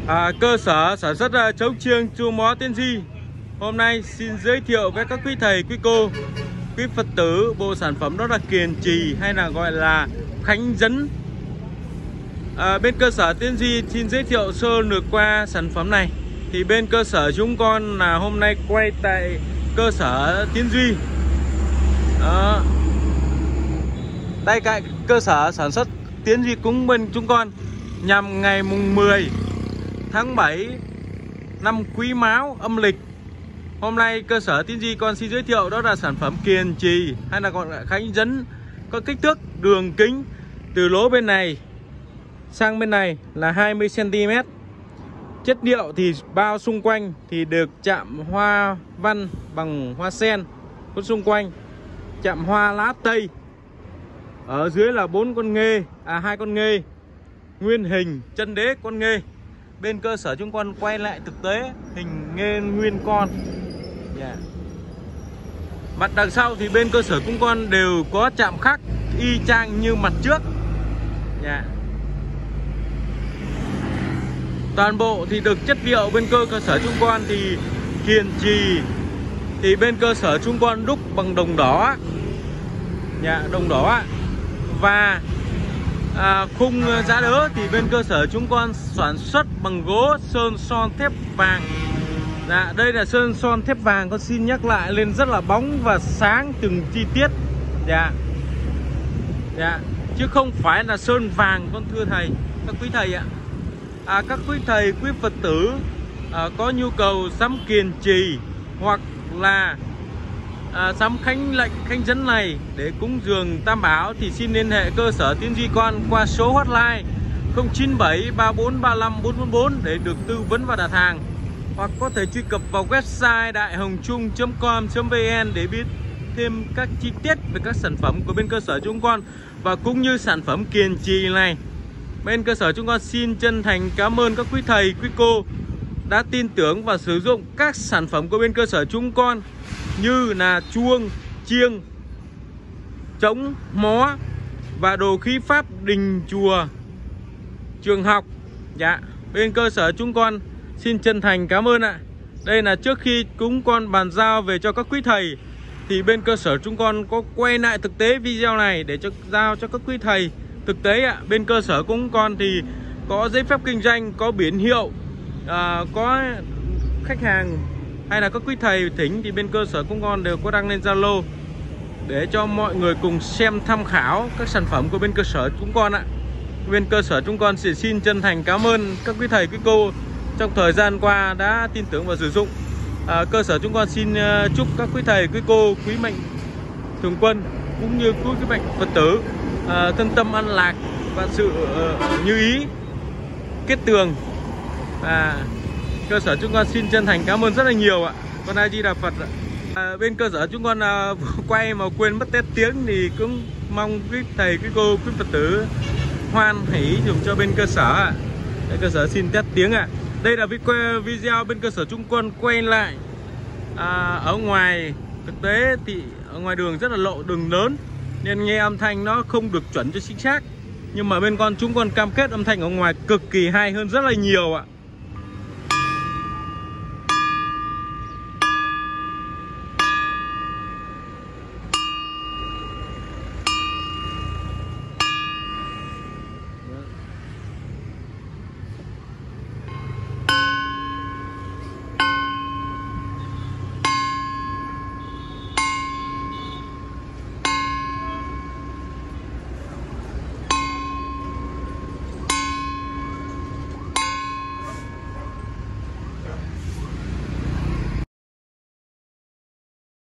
Cơ sở sản xuất trống chiêng Chùa Mó Tiên Di hôm nay xin giới thiệu với các quý thầy, quý cô, quý Phật tử bộ sản phẩm đó là kiền trì hay là gọi là khánh dấn. Bên cơ sở Tiên Di xin giới thiệu sơ lược qua sản phẩm này. Thì bên cơ sở chúng con là hôm nay quay tại cơ sở Tiên Duy. Đây cạnh cơ sở sản xuất Tiên Duy cũng bên chúng con nhằm ngày mùng 10 tháng 7 năm Quý Mão âm lịch. Hôm nay cơ sở Tiên Duy con xin giới thiệu đó là sản phẩm kiền trì hay là gọi là khánh dấn, có kích thước đường kính từ lỗ bên này sang bên này là 20 cm. Chất liệu thì bao xung quanh thì được chạm hoa văn bằng hoa sen, có xung quanh chạm hoa lá tây. Ở dưới là 4 con nghê, 2 con nghê nguyên hình chân đế con nghê. Bên cơ sở chúng con quay lại thực tế hình nghê nguyên con. Mặt đằng sau thì bên cơ sở chúng con đều có chạm khắc y chang như mặt trước. Toàn bộ thì được chất liệu bên cơ sở chúng con thì kiền trì thì bên cơ sở chúng con đúc bằng đồng đỏ, đồng đỏ. Và khung giá đỡ thì bên cơ sở chúng con sản xuất bằng gỗ sơn son thép vàng. Đây là sơn son thép vàng, con xin nhắc lại lên rất là bóng và sáng từng chi tiết. Chứ không phải là sơn vàng, con thưa thầy, các quý thầy ạ. Các quý thầy, quý Phật tử có nhu cầu sắm kiền trì hoặc là sắm khánh lệnh khánh dấn này để cúng dường Tam Bảo thì xin liên hệ cơ sở Tiên Duy con qua số hotline 097 3435 444 để được tư vấn và đặt hàng, hoặc có thể truy cập vào website daihongchung.com.vn để biết thêm các chi tiết về các sản phẩm của bên cơ sở chúng con. Và cũng như sản phẩm kiền trì này, bên cơ sở chúng con xin chân thành cảm ơn các quý thầy, quý cô đã tin tưởng và sử dụng các sản phẩm của bên cơ sở chúng con như là chuông, chiêng, trống, mó và đồ khí pháp đình chùa, trường học. Bên cơ sở chúng con xin chân thành cảm ơn ạ. Đây là trước khi chúng con bàn giao về cho các quý thầy thì bên cơ sở chúng con có quay lại thực tế video này để giao cho các quý thầy thực tế ạ. Bên cơ sở chúng con thì có giấy phép kinh doanh, có biển hiệu, có khách hàng hay là các quý thầy thỉnh thì bên cơ sở chúng con đều có đăng lên Zalo để cho mọi người cùng xem tham khảo các sản phẩm của bên cơ sở chúng con ạ. Bên cơ sở chúng con xin chân thành cảm ơn các quý thầy, quý cô trong thời gian qua đã tin tưởng và sử dụng. Cơ sở chúng con xin chúc các quý thầy, quý cô, quý mệnh thường quân cũng như quý mệnh Phật tử thân tâm an lạc và sự như ý, kết tường. Cơ sở chúng con xin chân thành cảm ơn rất là nhiều ạ. Con A Di Đà Phật ạ. Bên cơ sở chúng con quay mà quên mất test tiếng thì cũng mong quý thầy, quý cô, quý Phật tử hoan hỷ dùng cho bên cơ sở ạ. Cơ sở xin test tiếng ạ. Đây là video bên cơ sở chúng con quay lại ở ngoài. Thực tế thì ở ngoài đường rất là lộ, đường lớn nên nghe âm thanh nó không được chuẩn cho chính xác. Nhưng mà bên chúng con cam kết âm thanh ở ngoài cực kỳ hay hơn rất là nhiều ạ.